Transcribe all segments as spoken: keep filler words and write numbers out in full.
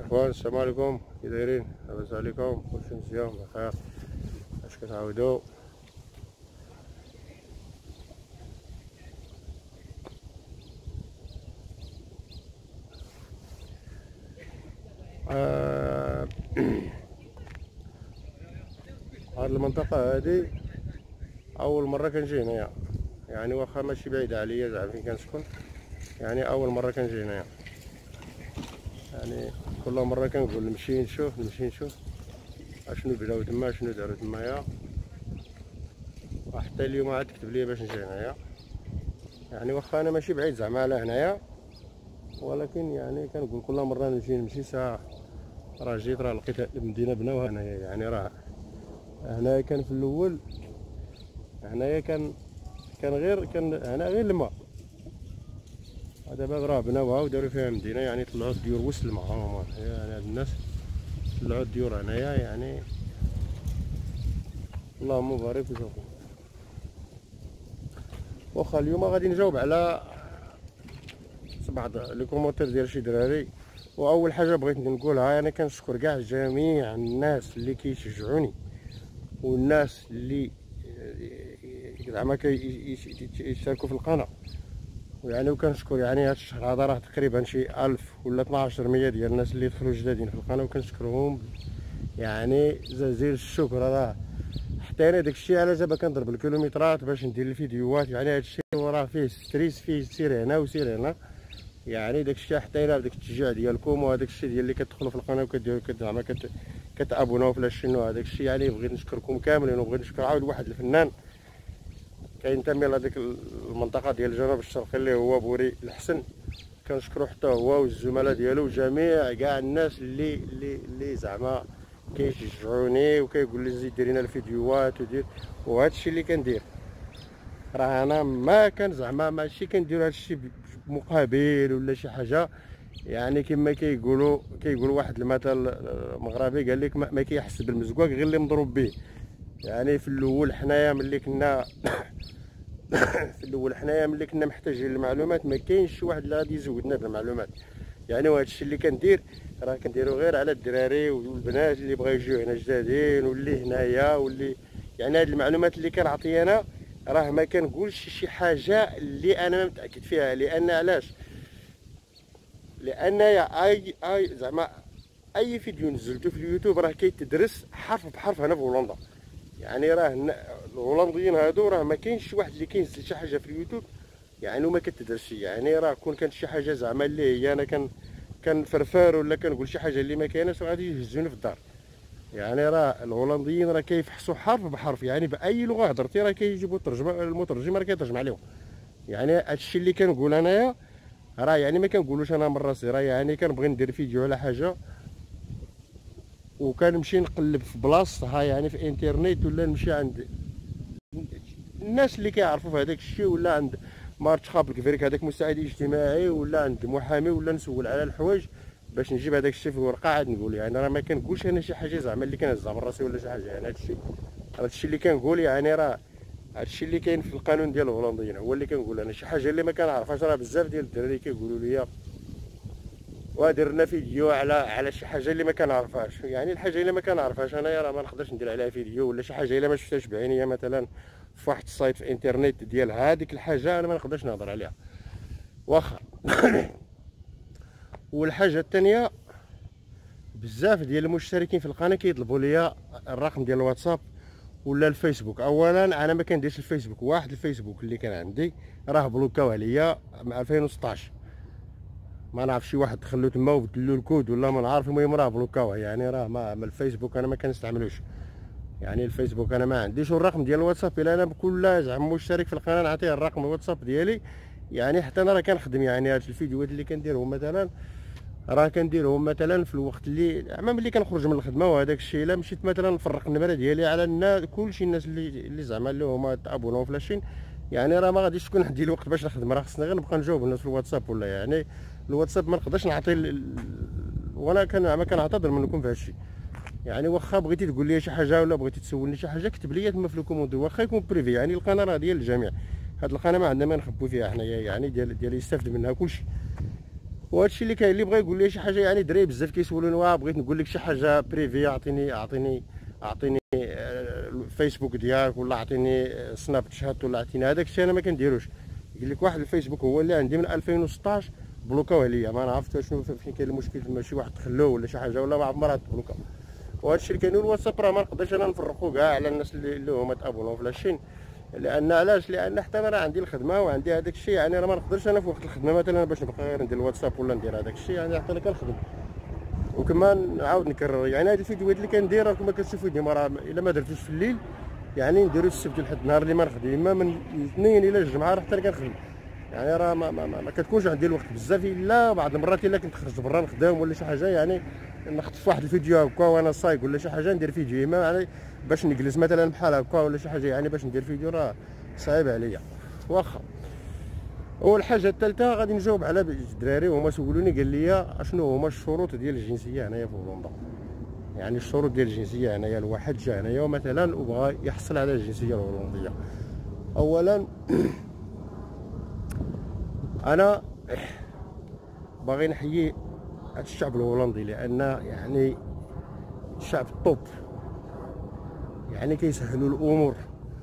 اخوان، السلام عليكم. كي دايرين؟ لاباس عليكم؟ كلشي مزيان بخير؟ اش كتعاودوا؟ آه هاد المنطقه هادي اول مره كنجي هنايا، يعني واخا ماشي بعيده عليا زعما فين كنسكن، يعني اول مره كنجي هنايا. يعني كل مره كنقول نمشي نشوف نمشي نشوف اشنو بناو تما، شنو دارو تمايا، وحتى اليوم عاد كتب لي باش نجي هنايا. يعني واخا انا ماشي بعيد زعما على هنايا، ولكن يعني كنقول كل مره نمشي نمشي ساعه. راه جيت راه لقيت المدينه بناوها هنايا، يعني راه هنايا كان في الاول، هنايا كان كان غير كان هنا غير الماء. دابا راه بناوها وداروا فيها مدينه، يعني طلعوا الديور وسط الماء. هما يعني هاد الناس طلعوا الديور هنايا، يعني اللهم بارك وشوفوا. واخا اليوم غادي نجاوب على بعض لي كومونتير ديال شي دراري. واول حاجه بغيت نقولها، انا كنشكر كاع جميع الناس اللي كيشجعوني والناس اللي زعما كيشاركوا في القناه. ويعني وكنشكر يعني هاد الشهر هذا راه تقريبا شي ألف ولا اثناش مية ديال الناس اللي دخلوا جدادين في القناه، وكنشكرهم يعني جزيل الشكر. راه حتى انا داكشي علاش دابا كنضرب الكيلومترات باش ندير الفيديوهات، يعني هادشي راه فيه ستريس، فيه سير هنا وسير هنا. يعني داكشي حتى الى بداك التشجيع ديالكم وهداك الشيء ديال اللي كتدخلوا في القناه وكديروا زعما كتابوناو فلاش شنو هذاك الشيء. يعني بغيت نشكركم كاملين، وبغيت نشكر عاود واحد الفنان كينتمي لهاديك المنطقه ديال الجنوب الشرقي اللي هو بوري الحسن. كنشكرو حتى هو والزملاء ديالو وجميع كاع الناس اللي اللي اللي زعما كيشجعوني وكيقول لي زيد دير لنا الفيديوهات ودير. وهذا الشيء اللي كندير راه انا ما كان زعما ماشي كندير هذا الشيء مقابل ولا شي حاجه. يعني كما كيقولوا كيقول واحد المثل مغربي قال لك ما كيحس بالمزقوق غير اللي مضروب به. يعني في الاول حنايا ملي كنا في الاول حنايا ملي كنا محتاجين للمعلومات ما كاينش شي واحد اللي غادي يزودنا بالمعلومات. يعني وهذا الشيء اللي كندير راه كنديرو غير على الدراري والبنات اللي بغاو يجيو هنا جدادين واللي هنايا واللي يعني هاد المعلومات اللي كنعطي انا راه ما كنقولش شي حاجه اللي انا ما متاكد فيها. لان علاش؟ لان اي اي زعما اي فيديو نزلته في اليوتيوب راه كيتدرس حرف بحرف هنا في هولندا. يعني راه الهولنديين هادو راه ما كاينش شي واحد اللي كينزل شي حاجه في اليوتيوب يعني وما كتدرسش. يعني راه كون كانت شي حاجه زعما اللي هي انا كان كنفرفر ولا كنقول شي حاجه اللي ما كايناش غادي يهزوني في الدار. يعني راه الهولنديين راه كيفحصوا حرف بحرف، يعني باي لغه هضرتي راه كيجيبوا الترجمه المترجم راه كيترجم عليهم. يعني هادشي اللي كنقول انايا راه يعني ما كنقولوش انا من راسي، راه يعني كنبغي ندير فيديو على حاجه وكنمشي نقلب في بلاصتها يعني في انترنيت، ولا نمشي عند الناس اللي كيعرفوا في هذاك الشيء، ولا عند مارت خابرك فريك هذاك مساعد اجتماعي، ولا عند محامي، ولا نسول على الحوايج باش نجيب هذاك الشيء في ورقه عاد نقول. يعني راه ما كنقولش انا شي حاجه زعما اللي كنهزها من راسي ولا شي حاجه. يعني هذا الشيء هذا الشيء اللي كنقول يعني راه هذا الشيء اللي كاين في القانون ديال الهولنديين هو اللي كنقول. انا شي حاجه اللي ما كنعرفهاش راه بزاف ديال الدراري كيقولوا لي ودرنا فيديو على على شي حاجه اللي ما كنعرفهاش. يعني الحاجه اللي ما كنعرفهاش انايا راه ما نقدرش ندير عليها فيديو، ولا شي حاجه الا ما شفتهاش بعينيا مثلا في واحد السايت في الانترنت ديال هذيك الحاجه انا ما نقدرش نهضر عليها واخا. والحاجه الثانيه بزاف ديال المشتركين في القناه كيطلبوا لي الرقم ديال الواتساب ولا الفيسبوك. اولا انا ما كنديرش الفيسبوك، واحد الفيسبوك اللي كان عندي راه بلوكاو عليا مع ألفين وستطاش، ما نعرف شي واحد دخلو تما وبدلو الكود ولا ما نعرف. المهم راه بلوكاوه. يعني راه ما الفيسبوك انا ما كنستعملوش. يعني الفيسبوك انا ما عنديش. والرقم ديال الواتساب الا انا بكل زعما مشترك في القناه نعطيه الرقم الواتساب ديالي. يعني حتى انا راه كنخدم يعني هاد الفيديوهات اللي كنديرهم مثلا راه كنديرهم مثلا في الوقت اللي زعما ملي كنخرج من الخدمه وهذاك الشيء. الا مشيت مثلا نفرق النمره ديالي على الناس كلشي الناس اللي اللي زعما اللي هما تابوناو فلاشين، يعني راه ما غاديش تكون عندي الوقت باش نخدم. راه خصني غير نبقى نجاوب الناس في الواتساب ولا يعني الواتساب ما نقدرش نعطي ال... وانا كان ما كنعتذر منكم في هذا الشيء. يعني واخا بغيتي تقول لي شي حاجه ولا بغيتي تسولني شي حاجه كتب لي تما في الكوموندي، واخا يكون بريفي. يعني القناه راه ديال الجميع، هاد القناه ما عندنا ما نخبو فيها حنايا، يعني ديال ديال يستافد منها كلشي. وهادشي اللي كاين. اللي بغى يقول لي شي حاجه يعني دراري بزاف كيسولوني واه بغيت نقول لك شي حاجه بريفي، اعطيني اعطيني اعطيني الفيسبوك ديالك، ولا اعطيني سناب شات، ولا اعطيني هذاك الشيء. انا ما كنديروش. يقول لك واحد الفيسبوك هو اللي عندي من ألفين وستطاش بلوكاوه ليا، ما عرفت شنو فين كاين المشكل، تما شي واحد تخلوه ولا شي حاجه، ولا ما عمرها تبلوكا. وهادشي اللي كاين. الواتساب راه ما نقدرش انا نفرقو كاع على الناس اللي, اللي هما تابونو في لاشين. لان علاش؟ لان حتى انا راه عندي الخدمه وعندي هذاك الشيء، يعني راه ما نقدرش انا في وقت الخدمه مثلا باش نبقى غير ندير الواتساب ولا ندير هذاك الشيء، يعني حتى انا كنخدم. وكما نعاود نكرر، يعني هاد الفيديوهات اللي كندير راكم ما كتشوفوا ديما، راه الا ما درتوش في الليل يعني نديرو السبت لحد النهار اللي ما نخدم، اما من الاثنين الى الجمعه حتى انا كنخدم. يعني راه ما, ما, ما, ما كتكونش عندي الوقت بزاف، الا بعض المرات الا كنت خرجت برا نخدم ولا شي حاجه، يعني نخطف واحد الفيديو هكا وانا صايق ولا شي حاجه ندير فيديو. اما يعني باش نجلس مثلا بحال هكا ولا شي حاجه يعني باش ندير فيديو راه صعيب عليا. واخا. اول حاجه الثالثه غادي نجاوب على الدراري وهما سولوني قال لي اشنو هما الشروط ديال الجنسيه هنايا في هولندا. يعني الشروط ديال الجنسيه هنايا، الواحد جا هنايا مثلا وبغى يحصل على الجنسيه الهولنديه. اولا انا باغي نحيي هذا الشعب الهولندي، لان يعني شعب الطوب، يعني كيسهلوا الامور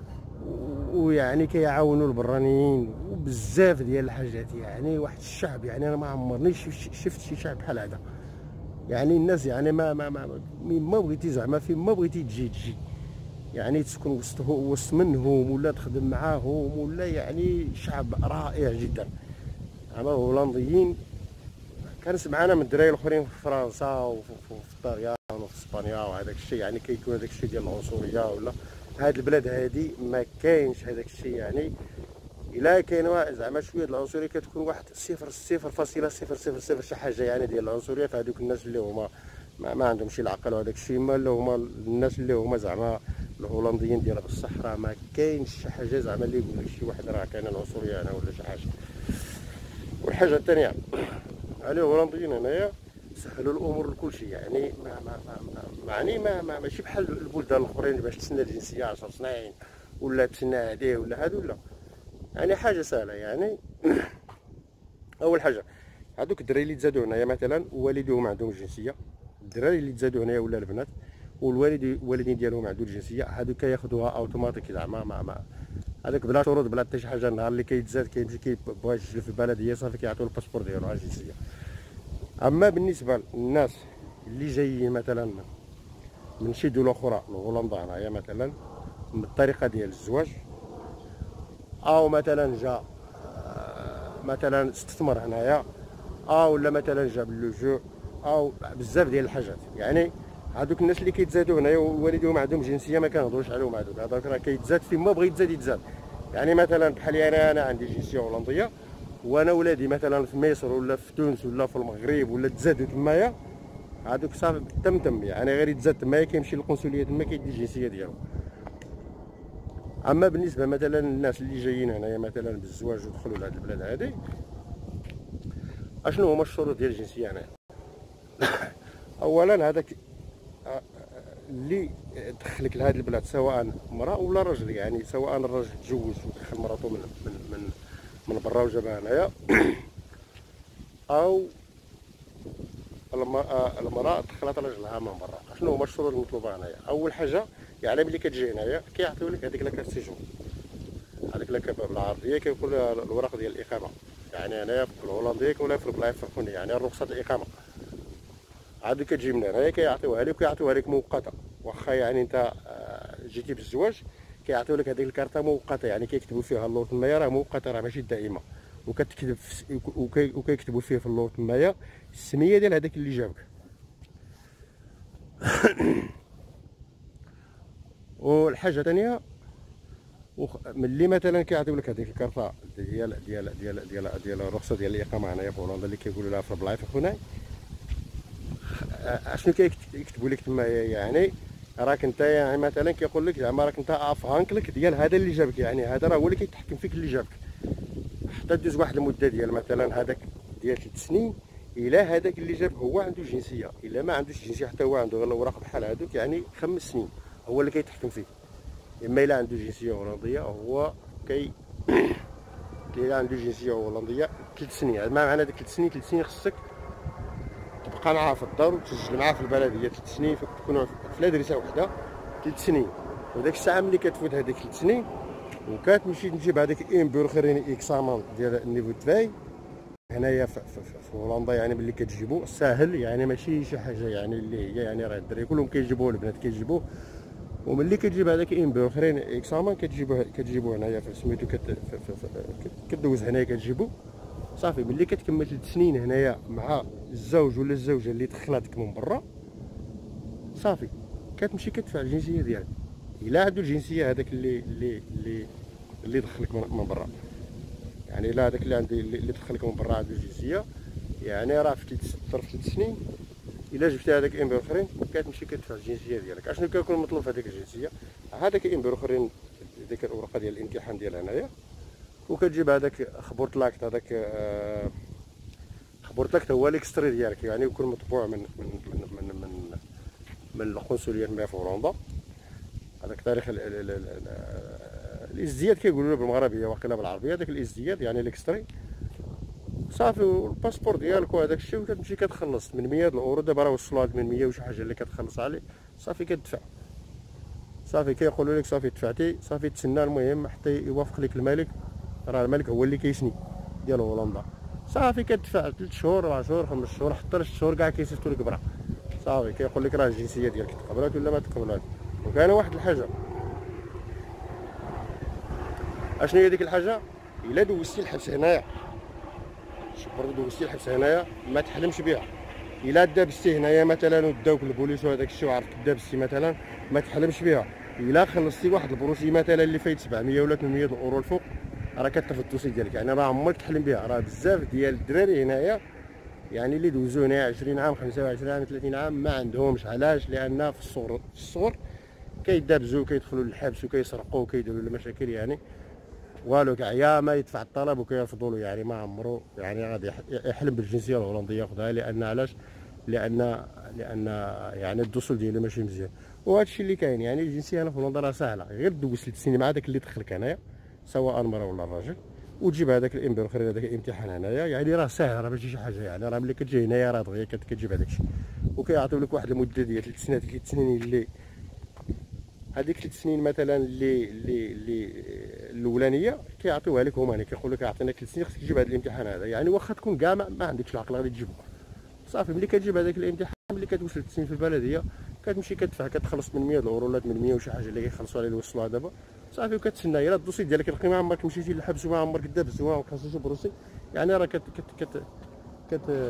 ويعني كيعاونوا البرانيين وبزاف ديال الحاجات. يعني واحد الشعب، يعني انا ما عمرني شفت شي شعب بحال هذا. يعني الناس يعني ما ما ما ما بغيتي زعما فين ما بغيتي تجي تجي، يعني تسكن وسط وسط منهم ولا تخدم معاهم، ولا يعني شعب رائع جدا. اما الهولنديين كنسمع انا من الدراري الاخرين في فرنسا وفي الطليان وفي اسبانيا وهذاك الشيء، يعني كيكون هذاك الشيء ديال العنصريه، ولا هاد البلاد هادي ما كاينش هذاك الشيء. يعني الا كاين زعما شويه د العنصريه كتكون واحد صفر صفر فاصله صفر صفر صفر شي حاجه يعني ديال العنصريه في هذوك الناس اللي هما ما, ما عندهم شي العقل وهذاك الشيء. ما اللي هما الناس اللي هما زعما الهولنديين ديال بصح راه ما كاينش شي حاجه زعما اللي يقول لك شي واحد راه كاينه العنصريه هنا ولا شي حاجه. والحاجه الثانيه يعني الهولنديين هنايا سهلوا الامور لكل شيء. يعني ما ما ما يعني ما, ما ماشي بحال البلدان الاخرين باش تسنى الجنسيه عشر سنين ولا تسنى هذه ولا هذا، ولا يعني حاجه سهله. يعني اول حاجه هذوك الدراري اللي تزادوا هنايا مثلا والديهم عندهم الجنسيه، الدراري اللي تزادوا هنايا ولا البنات والوالد الوالدين ديالهم عندهم الجنسيه، هذوك كياخذوها اوتوماتيك زعما ما ما هذاك بلا شروط بلا حتى شي حاجه. النهار اللي كيتزاد كيمشي كيبغي يسجل في البلديه صافي كيعطيو الباسبور ديالو على الجنسيه. اما بالنسبه للناس اللي جايين مثلا من من شي دوله اخرى لهولندا هنايا مثلا بالطريقه ديال الزواج، او مثلا جا مثلا استثمر هنايا، او ولا مثلا جا باللجوء، او بزاف ديال الحاجات. يعني هذوك الناس اللي كيتزادوا هنايا ووالديهم عندهم جنسيه ما كنهضروش عليهم. هذوك هذوك راه كيتزاد فين ما بغى يتزاد يتزاد. يعني مثلا بحال انا انا عندي جنسيه هولنديه وانا ولادي مثلا في مصر ولا في تونس ولا في المغرب ولا تزادوا تمايا، هذوك صافي تم تم يعني غير يتزاد تمايا كيمشي للقنصليه تما كيدي الجنسيه ديالو. اما بالنسبه مثلا للناس اللي جايين هنايا مثلا بالزواج ودخلوا لهاد البلاد هادي، اشنو هما الشروط ديال الجنسيه هنايا؟ اولا هذاك اللي دخلك لهاد البلاد سواء امراه ولا رجل، يعني سواء الرجل تزوج ودخل مراته من من من من برا وجابها هنايا، او المراه دخلت راجلها من برا. شنو هما الشروط المطلوبه هنايا؟ اول حاجه يعني ملي كتجي هنايا كيعطيو لك هذيك لاكارت سيجور، هذيك لاكارت بالعربيه كيقول الوراق ديال الاقامه. يعني هنايا في الهولنديه ولا في البلايص الفرقونيه يعني الرخصه الاقامه. عاد كتجي من هنايا كيعطيوها لك وكيعطيوها لك مؤقته. واخا يعني انت جيتي بالزواج كيعطيو لك هذيك الكارطه مؤقته، يعني كيكتبوا فيها اللور تمايا راه مؤقته راه ماشي دائمه، وكتكتب وكيكتبوا فيه في اللور تمايا السميه ديال هذاك اللي جابك. والحاجه الثانيه ملي مثلا كيعطيو لك هذيك الكارطه ديال ديال ديال ديال ديال الرخصه ديال الاقامه هنايا في هولندا اللي كيقولوا لها في البلايف خونا، اشنو كيكتبوا لك تمايا؟ يعني راك انت يعني مثلا كيقول لك زعما راك انت افهانكلك ديال هذا اللي جابك، يعني هذا راه هو اللي كيتحكم فيك اللي جابك حتى دوز واحد المده ديال مثلا هذاك ديال ثلاث سنين الى هذاك اللي جابك هو عنده جنسيه. الا ما عندوش جنسيه حتى هو عنده غير الاوراق بحال هذوك يعني خمس سنين هو اللي كيتحكم فيه. اما الا عنده جنسيه هولنديه هو كي الا عنده جنسيه هولنديه ثلاث سنين. ما معنى ديك ثلاث سنين؟ ثلاث سنين خصك تبقى معاه في الدار وتسجل معاه في البلديه ثلاث سنين، تكونوا في الادرسه وحده ثلاث سنين. وداك الساعه ملي كتفوت هذيك ثلاث سنين وكتمشي تجيب هذاك ان بورخرين اكسامان ديال النيفو تفاي هنايا في, في, في هولندا، يعني ملي كتجيبو ساهل، يعني ماشي شي حاجه يعني اللي هي يعني راه الدراري كلهم كيجيبوه، البنات كيجيبوه. وملي كتجيب هذاك ان بورخرين اكسامان كتجيبوه كتجيبوه هنايا في سميتو كدوز هنايا كتجيبو صافي. ملي كتكمل ثلاث سنين هنايا مع الزوج ولا الزوجه اللي دخلاتك من برا صافي كتمشي كتدفع الجنسيه ديالك. الا عندو الجنسيه هذاك اللي اللي اللي اللي دخلك من برا، يعني الا هذاك اللي عندي اللي دخلك من برا عنده الجنسيه، يعني راه في ثلاث ظرف ثلاث سنين الا جبتي هذاك انبير اخرين كتمشي كتدفع الجنسيه ديالك. اشنو كيكون مطلوب في هذيك الجنسيه؟ هذاك انبير اخرين ديك الورقه ديال الامتحان ديال هنايا، وكتجيب هذاك خبورت لاكت، هذاك آه خبورت لاكت هو الاكستري ديالك، يعني يكون مطبوع من من من من من, من القنصليه في هولندا. هذاك تاريخ الازدياد كيقولوا له بالمغربيه واقيلا بالعربيه، هذاك الازدياد يعني الاكستري صافي، والباسبور ديالك وهذاك الشيء، وكتمشي كتخلص من مية الاورو. دابا راه وصلوا لك من مية وشي حاجه اللي كتخلص عليه صافي كتدفع صافي. كيقولوا لك صافي دفعتي صافي، تسنى المهم حتى يوافق لك الملك، راه الملك هو اللي كيسني ديال هولندا صافي. كتدفع ثلاث شهور أربع شهور خمس شهور حتى ست شهور كاع كيصيفطوا لك برا صافي. كيقول لك راه الجنسيه ديالك تقبلات ولا ما تقبلات. وكاينه واحد الحاجه، اشنو هي ديك الحاجه؟ الا دوزتي الحبس هنايا، شوف برضه دوزتي الحبس هنايا ما تحلمش بها. الا دابستي هنايا مثلا وداوك البوليس وهذاك الشيء وعرفت دابستي مثلا ما تحلمش بها. الا خلصتي واحد البروسي مثلا اللي فايت سبعمية ولا ثمنمية الاورو الفوق، راه كتاخذ الدوسي ديالك، يعني راه عمرك تحلم بها. راه بزاف ديال الدراري هنايا يعني اللي دوزو هنايا عشرين عام خمسة وعشرين عام ثلاثين عام ما عندهمش. علاش؟ لان في الصغر في الصغر كيدابزو كيدخلوا للحبس وكيسرقوا وكيديروا المشاكل، يعني والو كاع يا ما يدفع الطلب وكيرفضوا له، يعني ما عمرو يعني غادي يحلم بالجنسيه الهولنديه ياخذها. لان علاش؟ لان لان يعني الدوسول ديالو ماشي مزيان. وهذا الشيء اللي كاين، يعني الجنسيه هنا في هولندا راه ساهله، غير دوز ثلاث سنين مع داك اللي دخلك هنايا سواء المراه ولا الراجل، وتجيب هذاك الامبير الاخر هذاك الامتحان هنايا، يعني راه ساهل، راه ماشي شي حاجه. يعني راه ملي كتجي هنايا راه دغيا كتجيب هذاك الشيء، وكيعطيو لك واحد المده ديال ثلاث سنين. ثلاث سنين اللي هذيك ثلاث سنين مثلا اللي اللي اللي الاولانيه كيعطيوها لك هما، يعني كيقول لك عطيناك ثلاث سنين خصك تجيب هذا الامتحان هذا، يعني واخا تكون كاع ما عندكش العقل غادي تجيبو صافي. ملي كتجيب هذاك الامتحان ملي كتوصل ثلاث سنين في البلديه كتمشي كتدفع كتخلص ثمنمية الاورو ولا ثمنمية وشي حاجه اللي كيخلصوا عليه اللي وصلوها دابا صافي. وكتسنى الا الدوسي ديالك القيمه ما عمرك مشيتي للحبس وما عمرك دابز وما عمرك خاصك بروسي، يعني راه كت كت كت, كت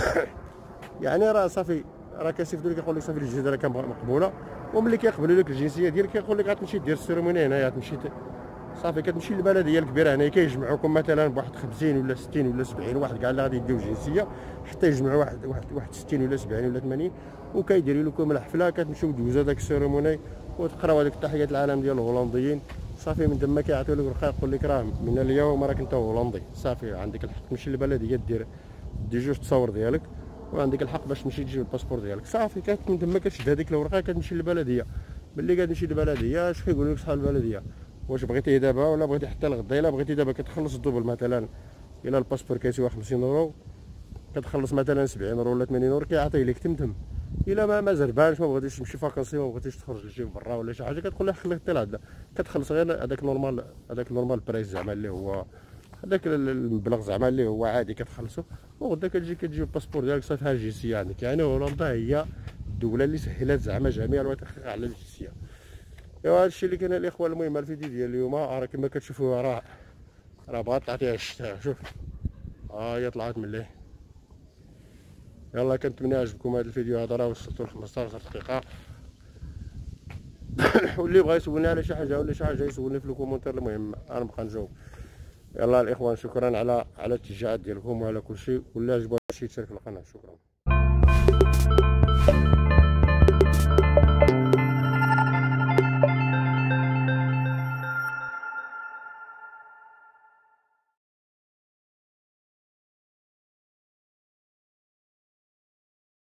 يعني راه صافي راه كيصيفطوا لك يقول لك صافي الجهه راه مقبوله. وملي كيقبلوا لك الجنسيه ديالك كيقول لك غتمشي دير السيرموني هنايا، تمشي صافي كتمشي للبلديه الكبيره هنا كيجمعوكم مثلا بواحد خمسين ولا ستين ولا سبعين واحد كاع اللي غادي يديو الجنسيه، حتى يجمعوا واحد واحد واحد ستين ولا سبعين ولا ثمانين، وكيديروا لكم الحفله كتمشيو دوزوا داك السيرموني وتقراو هذيك تحيات العالم ديال الهولنديين صافي. من تما كيعطيو لك ورقه يقول لك راه من اليوم راك انت هولندي صافي. عندك الحق تمشي للبلديه دير دير جوج تصاور ديالك، وعندك الحق باش تمشي تجيب الباسبور ديالك صافي. كت من تما كتشد هذيك الورقه كتمشي للبلديه. ملي كتمشي للبلديه اش كيقولوا لك صحاب البلديه؟ واش بغيتيه دابا ولا بغيتي حتى الغدا؟ الا بغيتي دابا كتخلص الدوبل مثلا، الا الباسبور كيسوى خمسين اورو كتخلص مثلا سبعين اورو ولا ثمانين اورو كيعطيه لك تمتم. الا ما ما زربانش ما بغيتيش تمشي فاكونسي ما بغيتيش تخرج لشي برا ولا شي حاجه كتقول له خليك حتى لهدا، كتخلص غير هذاك نورمال هذاك نورمال برايس زعما اللي هو هذاك المبلغ زعما اللي هو عادي كتخلصو، وغدا كتجي كتجيب الباسبور ديالك صافي ها الجنسيه عندك. يعني هولندا هي الدوله اللي سهلت زعما جميع الوثائق على الجنسيه. ايوا هادشي اللي كان الاخوان. المهم الفيديو ديال اليوم راه كما كتشوفوا راه راه بغات تعطيها الشتاء. شوف ها هي طلعت من ليه. يلا كنتمنى عجبكم هذا الفيديو هذا، راه وصلتو ل خمسطاش دقيقه. واللي بغى يسولني على شي حاجه ولا شي حاجه يسولني في الكومونتير، المهم انا نبقى نجاوب. يلا الاخوان شكرا على على التشجيعات ديالكم وعلى كل شيء، واللي عجبو شي يشترك في القناه. شكرا.